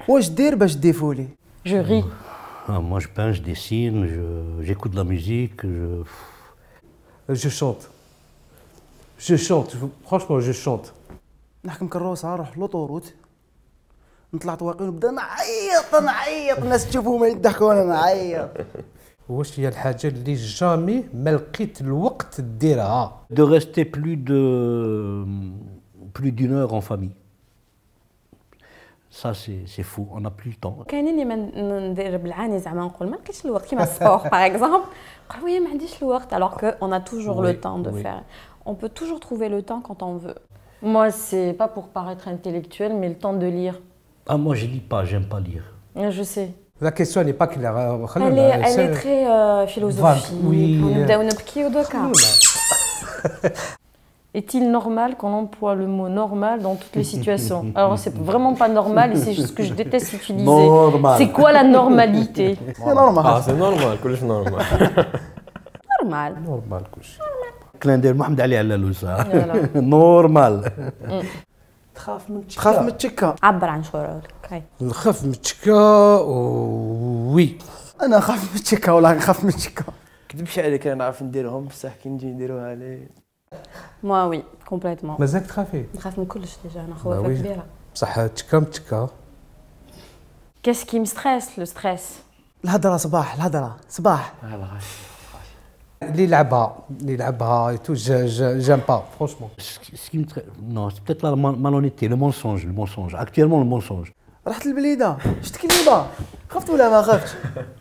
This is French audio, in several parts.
واش دير باش تديفولي؟ Je ris. Ah, moi, je peins, je dessine, j'écoute de la musique. Je chante. Je chante. Franchement, je chante. نحكم كروسه نروح لوطوروت نطلع طواقين ونبدا نعيط الناس تشوفهم يضحكوا وانا نعيط. واش هي الحاجه اللي جامي ما لقيت الوقت ديرها؟ De rester plus d'une heure en famille. Ça, c'est fou, on n'a plus le temps. كاينين اللي ما ندير بالعاني زعما نقول ما لقيتش الوقت كيما السبور باغ اكزومبل نقول وي ما عنديش الوقت alors que on a toujours le temps de faire. On peut toujours trouver le temps quand on veut. Moi, c'est pas pour paraître intellectuel, mais le temps de lire. Ah, moi, je lis pas, j'aime pas lire. Je sais. La question n'est pas claire. Elle est très philosophique. Oui. نبداو نبكيو دوكا. Est-il normal qu'on emploie le mot normal dans toutes les situations? Alors, c'est vraiment pas normal et c'est juste que je déteste utiliser. Normal. C'est quoi la normalité? C'est normal. اه سي نورمال كلش نورمال. Normal. نورمال كلشي. كلان ديال محمد علي علالوس. Voilà. نورمال. تخاف من تخاف من التشكه. عبر عن شعورك. هاي. نخاف من التشكا وي. انا نخاف من التشكه ولا نخاف من التشكه. كذبش عليك انا نعرف نديرهم بصح كي نجي نديروها عليه. Moi, oui, complètement. مازالك تخافي؟ نخاف من كلش ديجا أنا خوافة كبيرة. بصح التشكا من التشكا. Qu'est-ce qui me stresse? Le stress. الهضره صباح الهضره صباح. اللي يلعبها تو j'aime pas franchement. Ce qui me non, c'est peut-être la malhonnêteté, le mensonge. Actuellement, le mensonge. رحت البليده شفت كليبه خفت ولا ما خفتش؟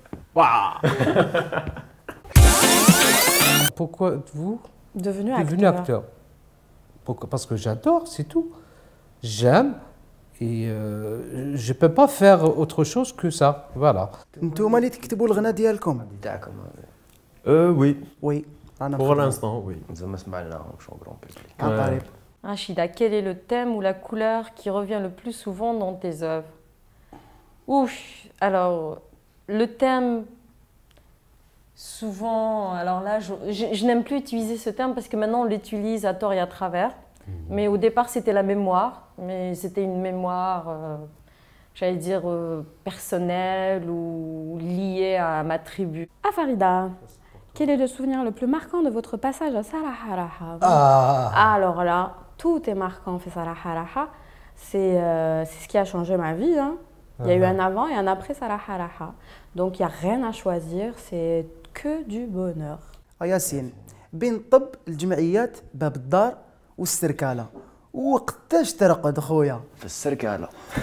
Pourquoi vous Devenu devenez acteur? Pourquoi? Parce que j'adore, c'est tout. J'aime et je peux pas faire autre chose que ça. Voilà. نتوما اللي تكتبوا الغناء ديالكم؟ تاعكم وي وي انا بوغ لانستون وي. مازال ما سمعناهمش اون غران بوبليك. عن قريب. Rachida, quel est le thème ou la couleur qui revient le plus souvent dans tes œuvres? Ouf, alors le thème, souvent, alors là, je n'aime plus utiliser ce terme parce que maintenant on l'utilise à tort et à travers. Mais au départ, c'était la mémoire, mais c'était une mémoire, j'allais dire, personnelle ou liée à ma tribu. Ah Farida, quel est le souvenir le plus marquant de votre passage à Saraha Raha? Alors là, tout est marquant fait Saraha Raha. C'est ce qui a changé ma vie. Hein. Il y a eu un avant et un après Saraha Raha. Donc il n'y a rien à choisir, c'est que du bonheur. ياسين بين طب الجمعيات باب الدار والسركاله وقتاش ترقد خويا؟ في السركاله.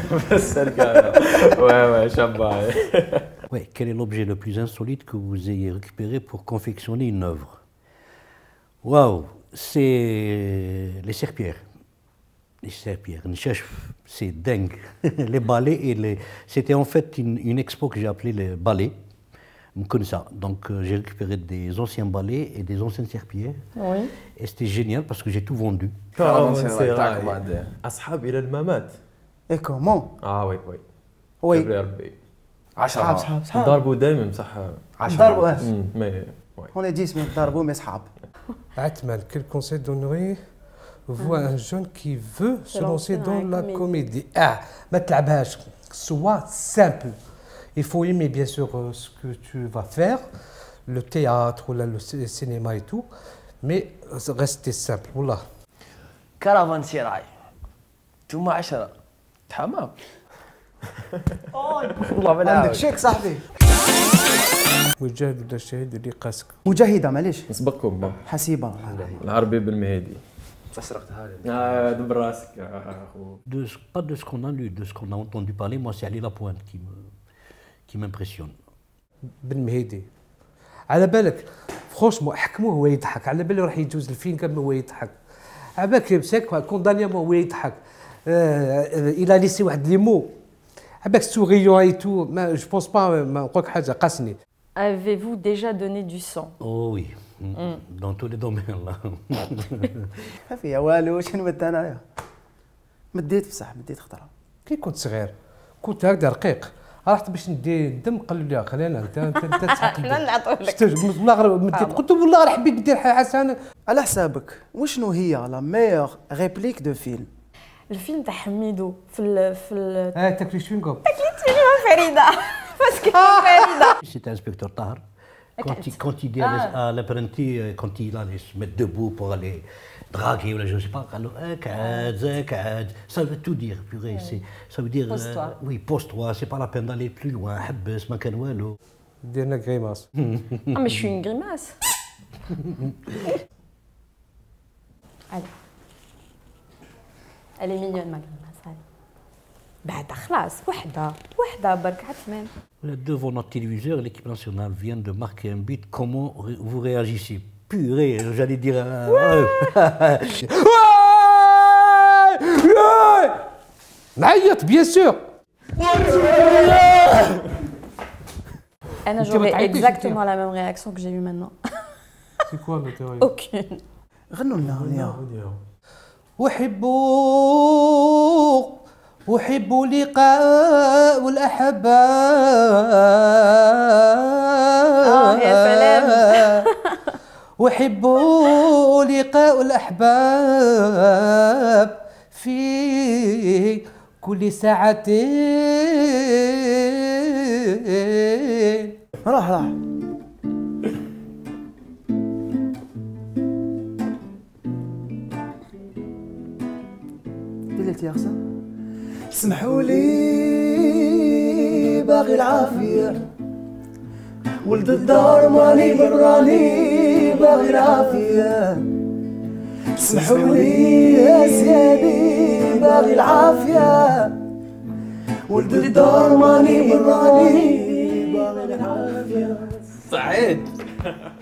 Ouais, شابه. Ouais, quel est l'objet le plus insolite que vous ayez récupéré pour confectionner une œuvre? Waouh, c'est les serpillères. Les serpillères, c'est dingue. Les balais et les... C'était en fait une expo que j'ai appelée les balais. Comme ça. Donc j'ai récupéré des anciens balais et des anciennes serpillères. Oui. Et c'était génial parce que j'ai tout vendu. كارفانسيراي اصحاب الى الممات. اي كومون؟ وي وي. وي كبري ربي. 10 صحاب ضربوا دائما بصح. ضربوا مي وي. هون 10 من ضربوا مي صحاب. Atman, quel conseil donnerez-vous à un jeune qui veut se lancer dans la comédie? ما تلعبهاش. Sois simple. Il faut aimer bien sûr ce que tu vas faire, le théâtre ou le cinéma et tout, mais restez simple. Wallah. كارفانسيراي. انتوما 10 تحمام. والله ما عندك نعرف. شيك صاحبي. مجاهد ولا شهيد اللي قاسك. مجاهده معليش نسبقكم حسيبه. العربي بالمهدي. سرقتها لي. دبر راسك اخو. Pas de ce qu'on a lu, de ce qu'on a entendu parler, moi c'est Ali Lapointe qui m'impressionne. بن مهيدي. على بالك فرونشمون حكموه هو يضحك، على بالي راح يجوز الفيلم قبل هو يضحك. على بالك مساك كوندانيامون هو يضحك. الى ليسي واحد لي مو. على بالك سوريون اي تو ما جو بونس با ما نقول لك حاجه قاسني. Avez-vous déjà donné du sang? Oh oui, dans tous les domaines là. ما فيها والو شنو مد انايا؟ مديت بصح مديت خطره. كي كنت صغير كنت هكذا رقيق، رحت باش ندي الدم قالوا لي خلينا انت تسحق حنا نعطوه لك. والله غير مديت قلت والله غير حبيت ندير حسن. على حسابك وشنو هي لا ميور ريبليك دو فيلم؟ الفيلم تاع حميدو في تاكلي شوينغوم. فريده باسكو فريده. C'était inspecteur Tahar. Quand il dit à l'apprenti, quand il allait se mettre debout pour aller draguer ou je ne sais pas, alors ça veut tout dire, purée. Ça veut dire. Pose-toi. Oui, pose-toi, c'est pas la peine d'aller plus loin. حبس ما كان والو. ديرنا كريماس. Ah mais je suis une grimace. Allez. Elle est mignonne ma grimace. Allez. بعد خلاص وحده برك عثمان. Devant notre téléviseur, l'équipe nationale vient de marquer un but. Comment vous réagissez? Purée, j'allais dire. نعيط بيان سور. انا j'aurais exactement la même réaction que j'ai eu maintenant. C'est quoi le théorie? Aucune. غنوا لنا اغنيه. أحب لقاء الأحباب. يا سلام. أحب لقاء الأحباب في كل ساعتين. راح بليتي يا خسر. سمحوا لي باغي العافية ولد الدار ماني براني باغي العافية. سمحوا لي يا سيادي باغي العافية ولد الدار ماني براني باغي العافية. صعيد.